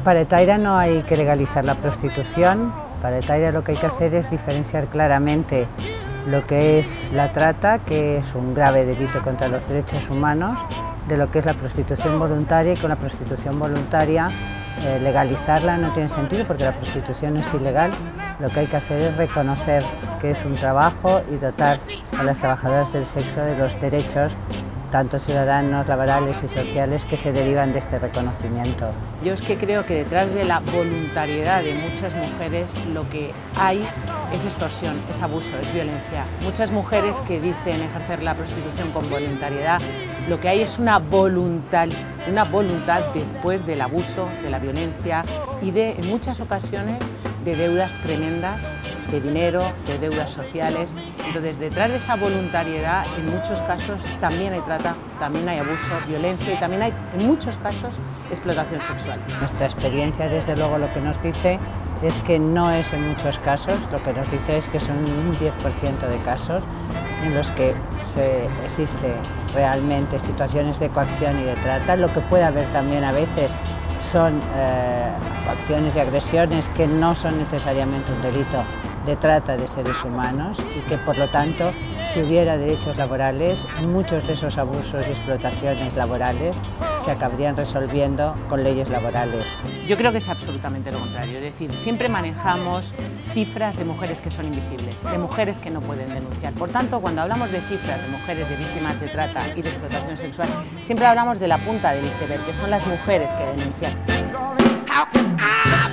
Para Etaire no hay que legalizar la prostitución. Para Etaire lo que hay que hacer es diferenciar claramente lo que es la trata, que es un grave delito contra los derechos humanos, de lo que es la prostitución voluntaria, y con la prostitución voluntaria legalizarla no tiene sentido porque la prostitución es ilegal. Lo que hay que hacer es reconocer que es un trabajo y dotar a las trabajadoras del sexo de los derechos tanto ciudadanos, laborales y sociales que se derivan de este reconocimiento. Yo es que creo que detrás de la voluntariedad de muchas mujeres lo que hay es extorsión, es abuso, es violencia. Muchas mujeres que dicen ejercer la prostitución con voluntariedad, lo que hay es una voluntad después del abuso, de la violencia y en muchas ocasiones, de deudas tremendas, de dinero, de deudas sociales. Entonces, detrás de esa voluntariedad, en muchos casos también hay trata, también hay abuso, violencia y también hay, en muchos casos, explotación sexual. Nuestra experiencia, desde luego, lo que nos dice es que no es en muchos casos, lo que nos dice es que son un 10% de casos en los que existe realmente situaciones de coacción y de trata. Lo que puede haber también a veces son acciones y agresiones que no son necesariamente un delito de trata de seres humanos y que por lo tanto, si hubiera derechos laborales, muchos de esos abusos y explotaciones laborales se acabarían resolviendo con leyes laborales. Yo creo que es absolutamente lo contrario, es decir, siempre manejamos cifras de mujeres que son invisibles, de mujeres que no pueden denunciar. Por tanto, cuando hablamos de cifras de mujeres de víctimas de trata y de explotación sexual, siempre hablamos de la punta del iceberg, que son las mujeres que denuncian.